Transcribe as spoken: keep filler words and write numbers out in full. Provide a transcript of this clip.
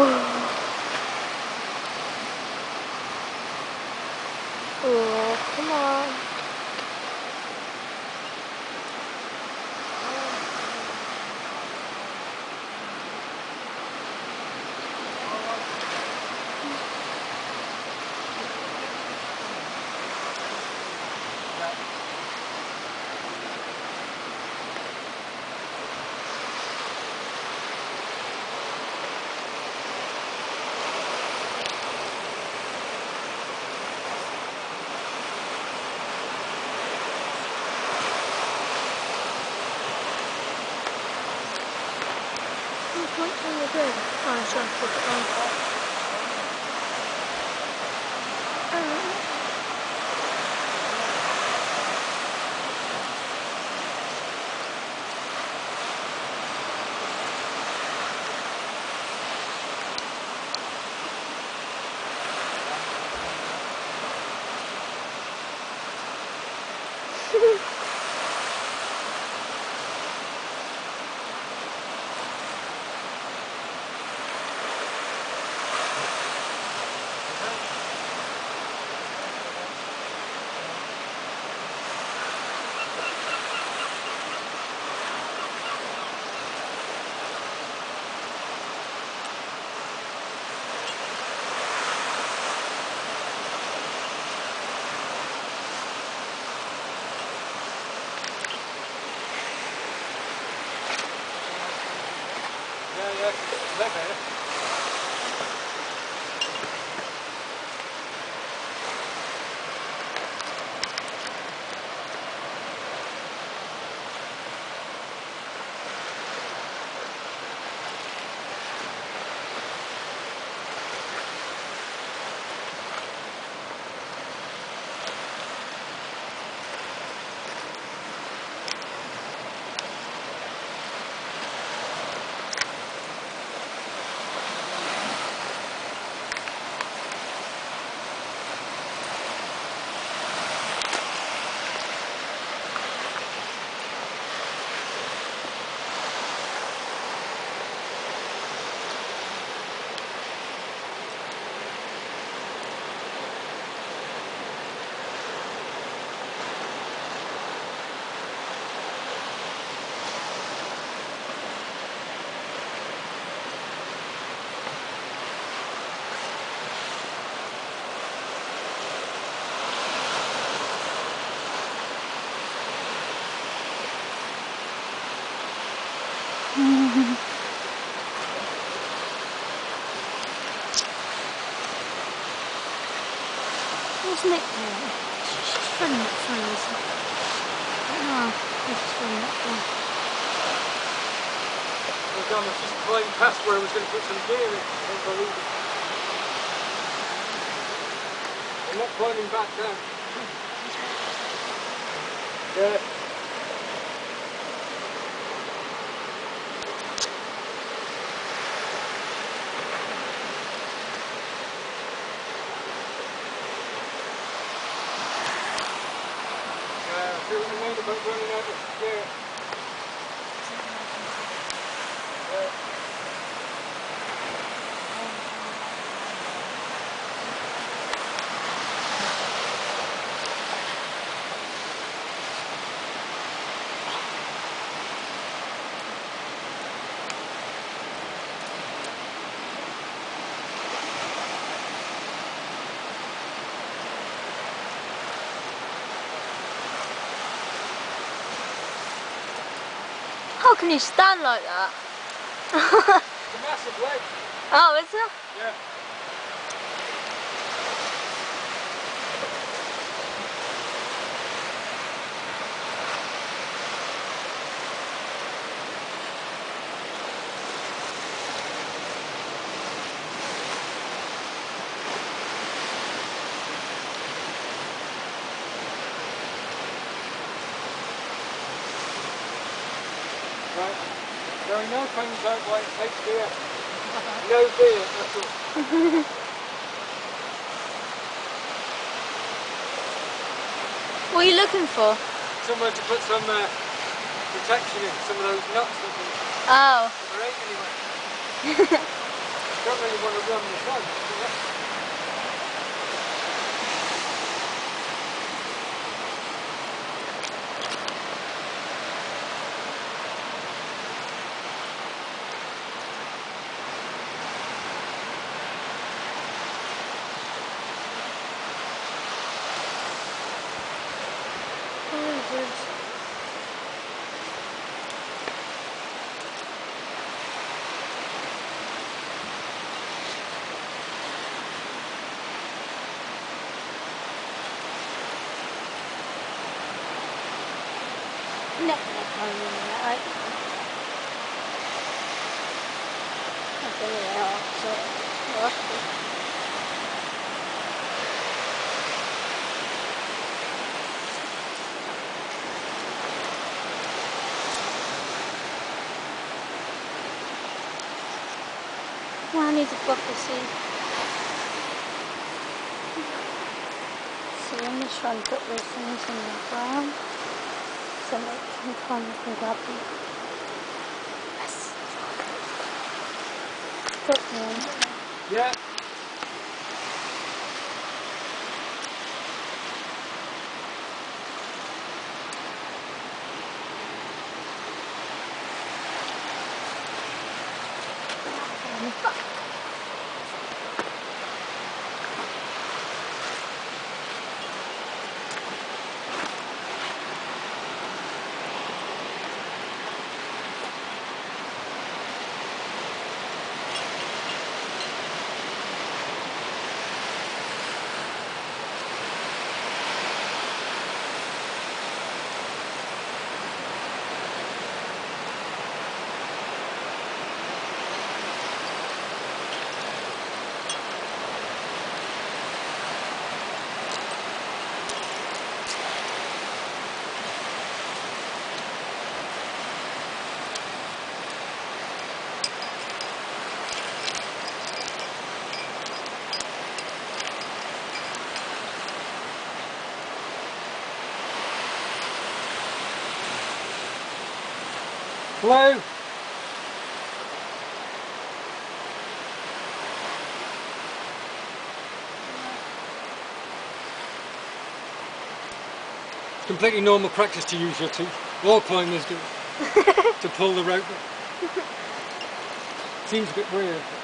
Oh, come on. What are you doing? Oh, I'm trying to put it on. Yeah, yeah, Slab here. What's Nick doing? She's running that froze. Oh, he's just running that one. Well done, I've just flying past where I was going to put some gear in. Don't believe it. I'm not climbing back down. Yeah. Yeah, I feel what you mean about running out of gear. Yeah. How can you stand like that? It's a massive leg. Oh, is it? Yeah. Right. There are no things out why it takes beer. No beer, that's all. What are you looking for? Somewhere to put some uh, protection in, some of those nuts that Oh. there ain't anyway. don't really want to run the sun. Oh, good. Not gonna come in that, right? Okay, yeah, so lucky. Well, I need to focus in. So I'm just trying to put those things in the ground so that I can come and grab them. Yes! Put them. Yeah. Blue. Completely normal practice to use your teeth. All climbers do. To pull the rope. Seems a bit weird.